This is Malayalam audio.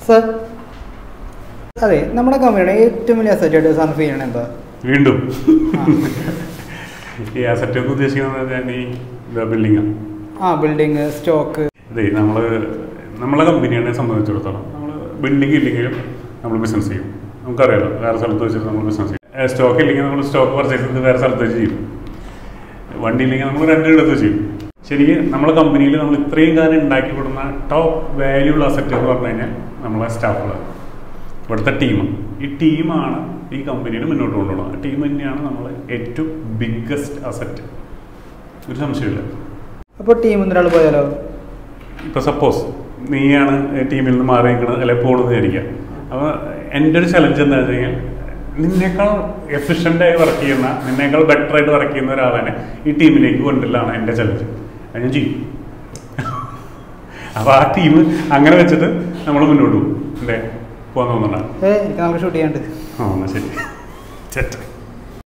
സർ, അതെ, നമ്മുടെ കമ്പനിയുടെ ഏറ്റവും വലിയ അസറ്റായിട്ട് സാറിന് ഫീൽ ചെയ്യണം എന്താ? വീണ്ടും ഈ അസറ്റ് എന്ന് ഉദ്ദേശിക്കുന്നത് ഈ ബിൽഡിങ്ങാണ്. Building, stock. അതെ, നമ്മളെ കമ്പനിയെ സംബന്ധിച്ചിടത്തോളം നമ്മൾ ബിൽഡിംഗ് ഇല്ലെങ്കിലും നമ്മൾ ബിസിനസ് ചെയ്യും. നമുക്കറിയാലോ, വേറെ സ്ഥലത്ത് വെച്ചിട്ട് നമ്മൾ ബിസിനസ് ചെയ്യും. സ്റ്റോക്ക് ഇല്ലെങ്കിൽ നമ്മൾ സ്റ്റോക്ക് പർച്ചേസ് ചെയ്ത് വേറെ സ്ഥലത്ത് വെച്ച് ചെയ്യും. വണ്ടി ഇല്ലെങ്കിൽ നമ്മൾ രണ്ടിടത്ത് ചെയ്യും. ശരിക്കും നമ്മളെ കമ്പനിയിൽ നമ്മൾ ഇത്രയും കാലം ഉണ്ടാക്കി കൊടുക്കുന്ന ടോപ്പ് വാല്യൂബിൾ അസറ്റ് എന്ന് പറഞ്ഞു കഴിഞ്ഞാൽ നമ്മളെ സ്റ്റാഫുകൾ, ഇവിടുത്തെ ടീം. ഈ ടീമാണ് ഈ കമ്പനിയെ മുന്നോട്ട് കൊണ്ടുപോകുന്നത്. ടീം തന്നെയാണ് നമ്മൾ ഏറ്റവും ബിഗ്ഗസ്റ്റ് അസറ്റ്, ഒരു സംശയമില്ല. അപ്പോൾ ടീമിൽ നിന്ന് ഒരാൾ പോയാലോ? ഇപ്പോൾ സപ്പോസ് നീയാണ് ടീമിൽ നിന്ന് മാറി നിൽക്കുന്നത് അല്ലെങ്കിൽ പോകണമെന്ന് വിചാരിക്കുക. അപ്പോൾ എൻ്റെ ഒരു ചലഞ്ച് എന്താണെന്ന് വെച്ച് കഴിഞ്ഞാൽ, നിന്നേക്കാൾ എഫിഷ്യൻ്റായി വർക്ക് ചെയ്യുന്ന, നിന്നേക്കാൾ ബെറ്ററായിട്ട് വർക്ക് ചെയ്യുന്ന ഒരാളെ ഈ ടീമിലേക്ക് കൊണ്ടുവരലാണ് എൻ്റെ ചലഞ്ച്. അത് ഞാൻ ചെയ്യും. അപ്പോൾ ആ ടീം അങ്ങനെ വെച്ചിട്ട് നമ്മൾ മുന്നോട്ട് പോകും. അല്ലേ, പോകാൻ തോന്നുന്നുണ്ടോ? നമുക്ക് ഷൂട്ട് ചെയ്യാണ്ട്. എന്നാൽ ശരി.